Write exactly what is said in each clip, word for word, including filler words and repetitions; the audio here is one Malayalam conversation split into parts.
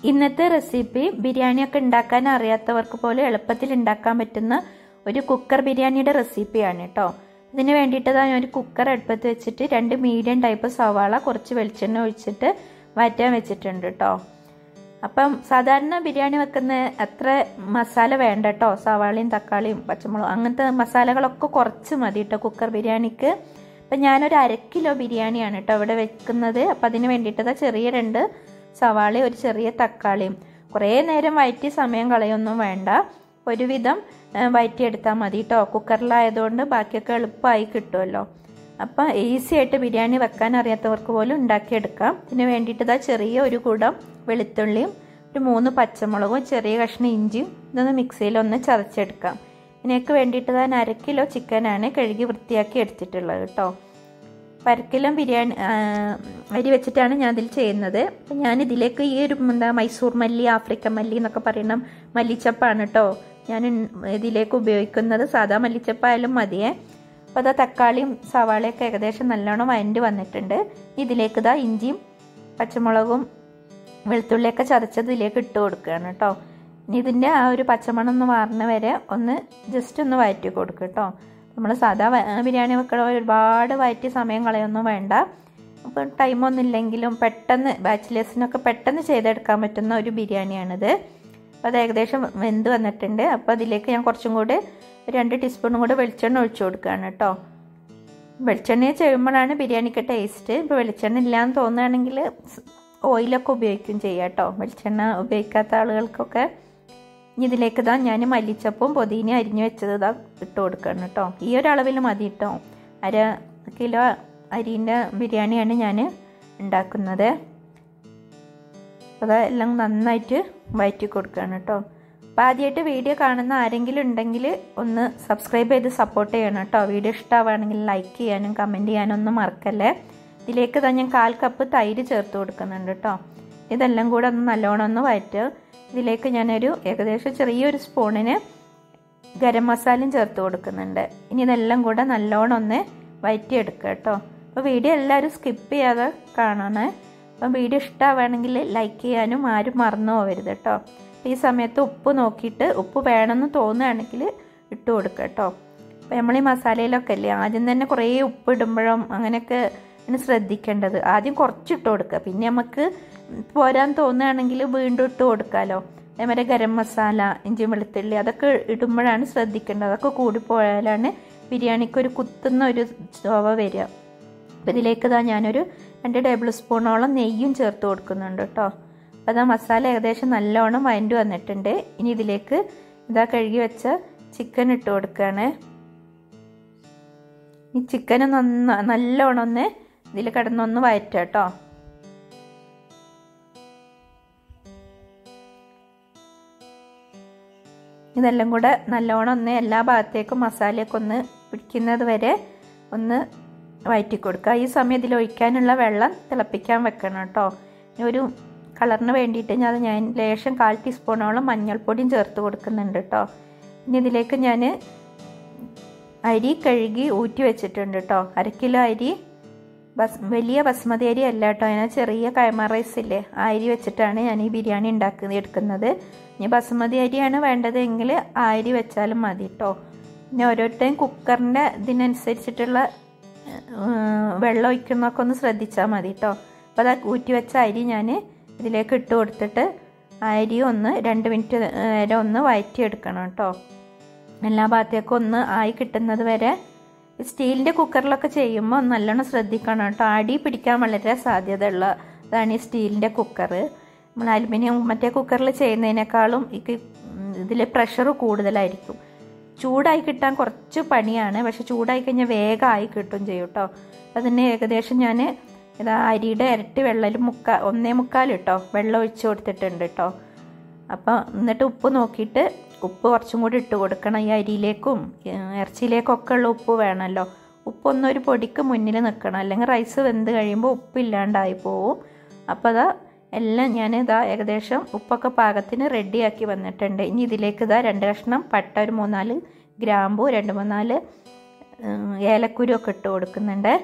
ഇന്നത്തെ റെസിപ്പി ബിരിയാണിയൊക്കെ ഉണ്ടാക്കാൻ അറിയാത്തവർക്ക് പോലും എളുപ്പത്തിൽ ഉണ്ടാക്കാൻ പറ്റുന്ന ഒരു കുക്കർ ബിരിയാണിയുടെ റെസിപ്പിയാണ് കേട്ടോ. ഇതിന് വേണ്ടിയിട്ട് ഞാൻ ഒരു കുക്കർ അടുപ്പത്ത് വെച്ചിട്ട് രണ്ട് മീഡിയം ടൈപ്പ് സവാള കുറച്ച് വെളിച്ചെണ്ണ ഒഴിച്ചിട്ട് വഴറ്റാൻ വെച്ചിട്ടുണ്ട് കേട്ടോ. അപ്പം സാധാരണ ബിരിയാണി വെക്കുന്ന അത്ര മസാല വേണ്ട കേട്ടോ. സവാളയും തക്കാളിയും പച്ചമുളകും അങ്ങനത്തെ മസാലകളൊക്കെ കുറച്ച് മതി കേട്ടോ കുക്കർ ബിരിയാണിക്ക്. അപ്പം ഞാനൊരു അര കിലോ ബിരിയാണിയാണ് കേട്ടോ ഇവിടെ വെക്കുന്നത്. അപ്പം അതിന് വേണ്ടിയിട്ട് ചെറിയ രണ്ട് സവാള ഒരു ചെറിയ തക്കാളിയും കുറേ നേരം വഴറ്റി സമയം കളയൊന്നും വേണ്ട, ഒരുവിധം വഴറ്റിയെടുത്താൽ മതി കേട്ടോ. കുക്കറിലായതുകൊണ്ട് ബാക്കിയൊക്കെ എളുപ്പമായി കിട്ടുമല്ലോ. അപ്പം ഈസി ആയിട്ട് ബിരിയാണി വെക്കാൻ അറിയാത്തവർക്ക് പോലും ഉണ്ടാക്കിയെടുക്കാം. ഇതിന് വേണ്ടിയിട്ട് ഇതാ ചെറിയ ഒരു കുടം വെളുത്തുള്ളിയും ഒരു മൂന്ന് പച്ചമുളകും ചെറിയ കഷ്ണം ഇഞ്ചിയും ഇതൊന്ന് മിക്സിയിലൊന്ന് ചതച്ചെടുക്കാം. ഇതിനൊക്കെ വേണ്ടിയിട്ട് ഞാൻ അര കിലോ ചിക്കനാണ് കഴുകി വൃത്തിയാക്കി എടുത്തിട്ടുള്ളത് കേട്ടോ. അരക്കിലോ ബിരിയാണി അരി വെച്ചിട്ടാണ് ഞാൻ ഇതിൽ ചെയ്യുന്നത്. അപ്പം ഞാനിതിലേക്ക് ഈ ഒരു എന്താ മൈസൂർ മല്ലി, ആഫ്രിക്കൻ മല്ലി എന്നൊക്കെ പറയുന്ന മല്ലിച്ചപ്പാണ് കേട്ടോ ഞാൻ ഇതിലേക്ക് ഉപയോഗിക്കുന്നത്. സാധാ മല്ലിച്ചപ്പായാലും മതിയേ. അപ്പോൾ അതാ തക്കാളിയും സവാളയൊക്കെ ഏകദേശം നല്ലോണം വഴണ്ടി വന്നിട്ടുണ്ട്. ഇതിലേക്ക് ഇതാ ഇഞ്ചിയും പച്ചമുളകും വെളുത്തുള്ളിയൊക്കെ ചതച്ചത് ഇതിലേക്ക് ഇട്ട് കൊടുക്കുകയാണ് കേട്ടോ. ഇനി ഇതിൻ്റെ ആ ഒരു പച്ചമണം ഒന്ന് മാറുന്ന വരെ ഒന്ന് ജസ്റ്റ് ഒന്ന് വഴറ്റി കൊടുക്കുക കേട്ടോ. നമ്മൾ സാധാ ബിരിയാണി വെക്കണ ഒരുപാട് വഴറ്റി സമയം കളയൊന്നും വേണ്ട. അപ്പോൾ ടൈമൊന്നും ഇല്ലെങ്കിലും പെട്ടെന്ന് ബാച്ചിലേഴ്സിനൊക്കെ പെട്ടെന്ന് ചെയ്തെടുക്കാൻ പറ്റുന്ന ഒരു ബിരിയാണിയാണിത്. അപ്പോൾ അത് ഏകദേശം വെന്ത് വന്നിട്ടുണ്ട്. അപ്പോൾ അതിലേക്ക് ഞാൻ കുറച്ചും കൂടി രണ്ട് ടീസ്പൂണും കൂടി വെളിച്ചെണ്ണ ഒഴിച്ചു കൊടുക്കുകയാണ് കേട്ടോ. വെളിച്ചെണ്ണ ചെയ്യുമ്പോഴാണ് ബിരിയാണിക്ക് ടേസ്റ്റ്. ഇപ്പോൾ വെളിച്ചെണ്ണ ഇല്ലയെന്ന് തോന്നുകയാണെങ്കിൽ ഓയിലൊക്കെ ഉപയോഗിക്കും ചെയ്യാം കേട്ടോ. വെളിച്ചെണ്ണ ഉപയോഗിക്കാത്ത ആളുകൾക്കൊക്കെ. ഇനി ഇതിലേക്ക് ഇതാ ഞാൻ മല്ലിച്ചപ്പും പൊതിനയും അരിഞ്ഞു വെച്ചത് ഇതാ ഇട്ട് കൊടുക്കണം കേട്ടോ. ഈ ഒരു അളവിൽ മതി കേട്ടോ. അര കിലോ അരിൻ്റെ ബിരിയാണിയാണ് ഞാൻ ഉണ്ടാക്കുന്നത്. അപ്പോൾ അതെല്ലാം നന്നായിട്ട് വഴറ്റി കൊടുക്കുകയാണ് കേട്ടോ. അപ്പോൾ ആദ്യമായിട്ട് വീഡിയോ കാണുന്ന ആരെങ്കിലും ഉണ്ടെങ്കിൽ ഒന്ന് സബ്സ്ക്രൈബ് ചെയ്ത് സപ്പോർട്ട് ചെയ്യണം കേട്ടോ. വീഡിയോ ഇഷ്ടമാവുകയാണെങ്കിൽ ലൈക്ക് ചെയ്യാനും കമൻറ്റ് ചെയ്യാനും ഒന്നും മറക്കല്ലേ. ഇതിലേക്ക് ഇതാ ഞാൻ കാൽ കപ്പ് തൈര് ചേർത്ത് കൊടുക്കുന്നുണ്ട് കേട്ടോ. ഇതെല്ലാം കൂടെ ഒന്ന് നല്ലോണം ഒന്ന് വഴറ്റുക. ഇതിലേക്ക് ഞാനൊരു ഏകദേശം ചെറിയൊരു സ്പൂണിന് ഗരം മസാലയും ചേർത്ത് കൊടുക്കുന്നുണ്ട്. ഇനി ഇതെല്ലാം കൂടെ നല്ലോണം ഒന്ന് വഴറ്റിയെടുക്കുക കേട്ടോ. അപ്പോൾ വീഡിയോ എല്ലാവരും സ്കിപ്പ് ചെയ്യാതെ കാണണേ. അപ്പം വീഡിയോ ഇഷ്ടമാവുകയാണെങ്കിൽ ലൈക്ക് ചെയ്യാനും ആരും മറന്നു പോകരുത് കേട്ടോ. ഈ സമയത്ത് ഉപ്പ് നോക്കിയിട്ട് ഉപ്പ് വേണമെന്ന് തോന്നുകയാണെങ്കിൽ ഇട്ട് കൊടുക്കുക കേട്ടോ. അപ്പോൾ നമ്മൾ ഈ മസാലയിലൊക്കെ അല്ലേ ആദ്യം തന്നെ കുറേ ഉപ്പ് ഇടുമ്പോഴും അങ്ങനെയൊക്കെ ശ്രദ്ധിക്കേണ്ടത്. ആദ്യം കുറച്ചിട്ട് കൊടുക്കുക, പിന്നെ നമുക്ക് പോരാൻ തോന്നുകയാണെങ്കിൽ വീണ്ടും ഇട്ട് കൊടുക്കാമല്ലോ. അതേമാതിരി ഗരം മസാല, ഇഞ്ചി വെളുത്തുള്ളി അതൊക്കെ ഇടുമ്പോഴാണ് ശ്രദ്ധിക്കേണ്ടത്. അതൊക്കെ കൂടിപ്പോയാലാണ് ബിരിയാണിക്ക് ഒരു കുത്തുന്ന ഒരു ചൊവ വരിക. അപ്പോൾ ഇതിലേക്ക് ഇതാ ഞാനൊരു രണ്ട് ടേബിൾ സ്പൂണോളം നെയ്യും ചേർത്ത് കൊടുക്കുന്നുണ്ട് കേട്ടോ. അപ്പോൾ അതാ മസാല ഏകദേശം നല്ലോണം വഴണ്ടി വന്നിട്ടുണ്ട്. ഇനി ഇതിലേക്ക് ഇതാ കഴുകി വെച്ച ചിക്കൻ ഇട്ട് കൊടുക്കുകയാണ്. ഈ ചിക്കന് നന്ന നല്ലോണം ഒന്ന് ഇതിൽ കിടന്നൊന്ന് വഴറ്റുക കേട്ടോ. ഇതെല്ലാം കൂടെ നല്ലോണം ഒന്ന് എല്ലാ ഭാഗത്തേക്കും മസാലയൊക്കെ ഒന്ന് പിടിക്കുന്നത് വരെ ഒന്ന് വഴറ്റി കൊടുക്കുക. ഈ സമയം ഇതിൽ ഒഴിക്കാനുള്ള വെള്ളം തിളപ്പിക്കാൻ വെക്കണം കേട്ടോ. ഒരു കളറിന് വേണ്ടിയിട്ട് ഞാൻ ഞാൻ ലേശം കാൽ ടീസ്പൂണോളം മഞ്ഞൾപ്പൊടിയും ചേർത്ത് കൊടുക്കുന്നുണ്ട് കേട്ടോ. ഇനി ഇതിലേക്ക് ഞാൻ അരി കഴുകി ഊറ്റി വെച്ചിട്ടുണ്ട് കേട്ടോ. അര കിലോ അരി ബസ് വലിയ ബസ്മതി അരി അല്ല കേട്ടോ, ഞാൻ ചെറിയ കൈമ റൈസ് ഇല്ലേ ആ അരി വെച്ചിട്ടാണ് ഞാൻ ഈ ബിരിയാണി ഉണ്ടാക്കുന്നത് എടുക്കുന്നത്. ഇനി ബസ്മതി അരിയാണ് വേണ്ടതെങ്കിൽ ആ അരി വെച്ചാലും മതി കേട്ടോ. പിന്നെ ഓരോരുത്തരും കുക്കറിൻ്റെ ഇതിനനുസരിച്ചിട്ടുള്ള വെള്ളം ഒഴിക്കുന്നതൊക്കെ ഒന്ന് ശ്രദ്ധിച്ചാൽ മതി കേട്ടോ. അപ്പോൾ അത് ഊറ്റി വെച്ച അരി ഞാൻ ഇതിലേക്ക് ഇട്ട് കൊടുത്തിട്ട് ആ അരി ഒന്ന് രണ്ട് മിനിറ്റ് നേരം ഒന്ന് വഴറ്റിയെടുക്കണം കേട്ടോ. എല്ലാ ഭാഗത്തേക്കും ഒന്ന് ആയി കിട്ടുന്നത് വരെ. സ്റ്റീലിൻ്റെ കുക്കറിലൊക്കെ ചെയ്യുമ്പോൾ നല്ലോണം ശ്രദ്ധിക്കണം കേട്ടോ. അടി പിടിക്കാൻ വളരെ സാധ്യത ഉള്ള അതാണ് ഈ സ്റ്റീലിൻ്റെ കുക്കർ. നമ്മൾ അലുമിനിയം മറ്റേ കുക്കറിൽ ചെയ്യുന്നതിനേക്കാളും ഇതിൽ പ്രഷർ കൂടുതലായിരിക്കും. ചൂടായി കിട്ടാൻ കുറച്ച് പണിയാണ്, പക്ഷെ ചൂടായി കഴിഞ്ഞാൽ വേഗമായി കിട്ടും ചെയ്യും കേട്ടോ. അപ്പം അതിന് ഏകദേശം ഞാൻ ഇതാ അരിയുടെ ഇരട്ടി വെള്ളം മുക്കാ ഒന്നേ മുക്കാൽ കേട്ടോ വെള്ളം ഒഴിച്ച് കൊടുത്തിട്ടുണ്ട് കേട്ടോ. അപ്പം എന്നിട്ട് ഉപ്പ് നോക്കിയിട്ട് ഉപ്പ് കുറച്ചും കൂടി ഇട്ട് കൊടുക്കണം. ഈ അരിയിലേക്കും ഇറച്ചിയിലേക്കൊക്കെ ഉള്ള ഉപ്പ് വേണമല്ലോ. ഉപ്പൊന്നൊരു പൊടിക്ക് മുന്നിൽ നിൽക്കണം, അല്ലെങ്കിൽ റൈസ് വെന്ത് കഴിയുമ്പോൾ ഉപ്പില്ലാണ്ടായി പോവും. അപ്പോൾ അതാ എല്ലാം ഞാൻ ഇതാ ഏകദേശം ഉപ്പൊക്കെ പാകത്തിന് റെഡിയാക്കി വന്നിട്ടുണ്ട്. ഇനി ഇതിലേക്ക് ഇതാ രണ്ട് കഷ്ണം പട്ട, ഒരു മൂന്നാല് ഗ്രാമ്പൂ, രണ്ട് മൂന്നാല് ഏലക്കുരു ഒക്കെ ഇട്ട് കൊടുക്കുന്നുണ്ട്.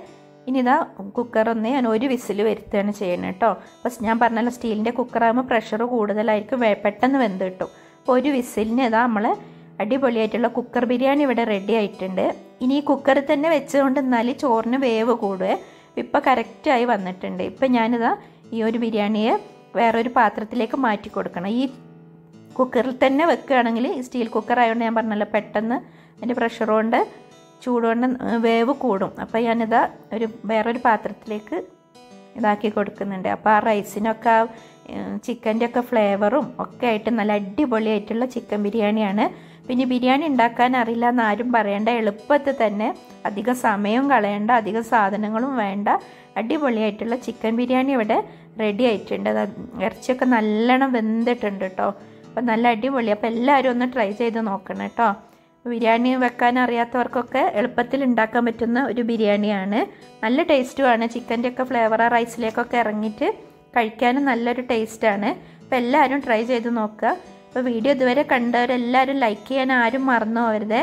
ഇനി ഇതാ കുക്കറൊന്ന് ഞാൻ ഒരു വിസിൽ വരുത്തുകയാണ് ചെയ്യണം കേട്ടോ. അപ്പോൾ ഞാൻ പറഞ്ഞല്ലോ സ്റ്റീലിൻ്റെ കുക്കറാകുമ്പോൾ പ്രഷർ കൂടുതലായിരിക്കും, പെട്ടെന്ന് വെന്ത് കിട്ടും. അപ്പോൾ ഒരു വിസിലിന് ഇതാ നമ്മൾ അടിപൊളിയായിട്ടുള്ള കുക്കർ ബിരിയാണി ഇവിടെ റെഡി ആയിട്ടുണ്ട്. ഇനി ഈ കുക്കറിൽ തന്നെ വെച്ചുകൊണ്ട് എന്നാൽ ചോറിന് വേവ് കൂടുക. ഇപ്പോൾ കറക്റ്റായി വന്നിട്ടുണ്ട്. ഇപ്പം ഞാനിതാ ഈ ഒരു ബിരിയാണിയെ വേറൊരു പാത്രത്തിലേക്ക് മാറ്റി കൊടുക്കണം. ഈ കുക്കറിൽ തന്നെ വെക്കുകയാണെങ്കിൽ ഈ സ്റ്റീൽ കുക്കർ ആയതുകൊണ്ട് ഞാൻ പറഞ്ഞല്ലോ പെട്ടെന്ന് അതിൻ്റെ പ്രഷർ കൊണ്ട് ചൂടുകൊണ്ട് വേവ് കൂടും. അപ്പോൾ ഞാനിതാ ഒരു വേറൊരു പാത്രത്തിലേക്ക് ഇതാക്കി കൊടുക്കുന്നുണ്ട്. അപ്പോൾ ആ റൈസിനൊക്കെ ആ ചിക്കൻ്റെ ഒക്കെ ഫ്ലേവറും ഒക്കെ ആയിട്ട് നല്ല അടിപൊളിയായിട്ടുള്ള ചിക്കൻ ബിരിയാണിയാണ്. പിന്നെ ബിരിയാണി ഉണ്ടാക്കാൻ അറിയില്ല എന്നാരും പറയേണ്ട, എളുപ്പത്തിൽ തന്നെ അധികം സമയവും കളയേണ്ട, അധികം സാധനങ്ങളും വേണ്ട, അടിപൊളിയായിട്ടുള്ള ചിക്കൻ ബിരിയാണി ഇവിടെ റെഡി ആയിട്ടുണ്ട്. ഇറച്ചിയൊക്കെ നല്ലോണം വെന്തിട്ടുണ്ട് കേട്ടോ. അപ്പം നല്ല അടിപൊളി. അപ്പോൾ എല്ലാവരും ഒന്ന് ട്രൈ ചെയ്ത് നോക്കണം കേട്ടോ. ബിരിയാണി വെക്കാൻ അറിയാത്തവർക്കൊക്കെ എളുപ്പത്തിൽ ഉണ്ടാക്കാൻ പറ്റുന്ന ഒരു ബിരിയാണിയാണ്. നല്ല ടേസ്റ്റുമാണ്. ചിക്കൻ്റെ ഒക്കെ ഫ്ലേവർ ആ റൈസിലേക്കൊക്കെ ഇറങ്ങിയിട്ട് കഴിക്കാനും നല്ലൊരു ടേസ്റ്റാണ്. അപ്പോൾ എല്ലാവരും ട്രൈ ചെയ്ത് നോക്കുക. അപ്പോൾ വീഡിയോ ഇതുവരെ കണ്ടവരെല്ലാവരും ലൈക്ക് ചെയ്യാൻ ആരും മറന്നു പോകരുതേ.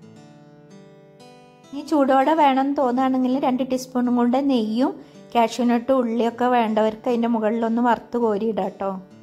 ഈ ചൂടോടെ വേണമെന്ന് തോന്നുകയാണെങ്കിൽ രണ്ട് ടീസ്പൂണും കൊണ്ട് നെയ്യും കാഷ്യൂനട്ടും ഉള്ളിയൊക്കെ വേണ്ടവർക്ക് അതിൻ്റെ മുകളിലൊന്ന് വറുത്ത് കോരിയിടാം കേട്ടോ.